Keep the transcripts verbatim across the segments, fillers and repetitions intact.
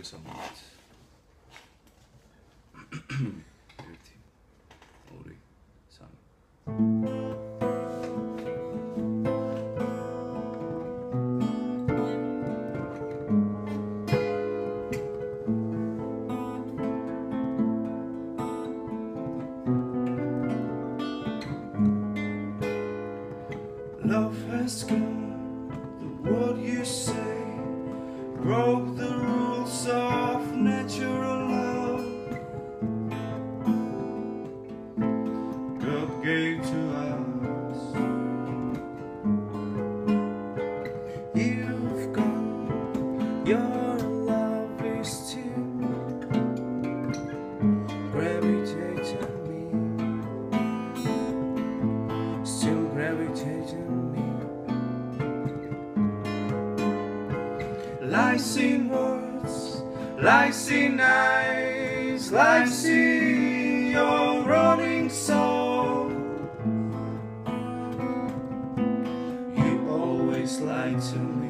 მოგესალმებით. ერთი, ორი, სამი. Love has gone, the word you say broke the rules of natural love. God gave to us. You've gone, your love is still gravitating me, still gravitating me. Lies in words, lies in eyes, lies in your running soul. You always lie to me.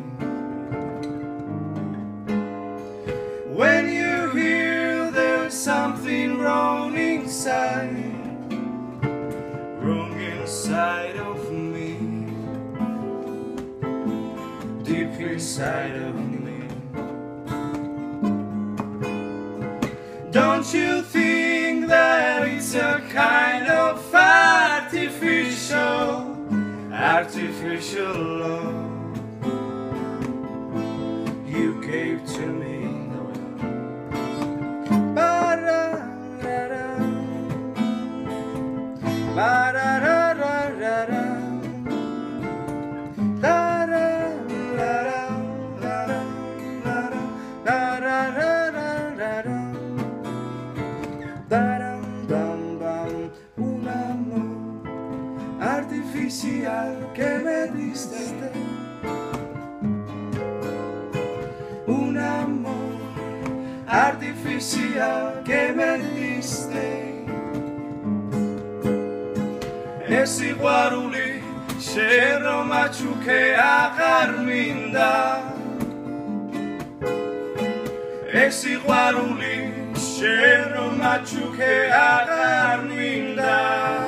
When you hear there's something wrong inside, wrong inside of me, deep inside of me. Don't you think that it's a kind of artificial, artificial love you gave to me? Ba-da-da-da, ba-da-da-da-da-da. Un amor artificial que me diste, un amor artificial que me diste. Esi guaruli shero machuke agarminda, esi guaruli shero machuke agarminda.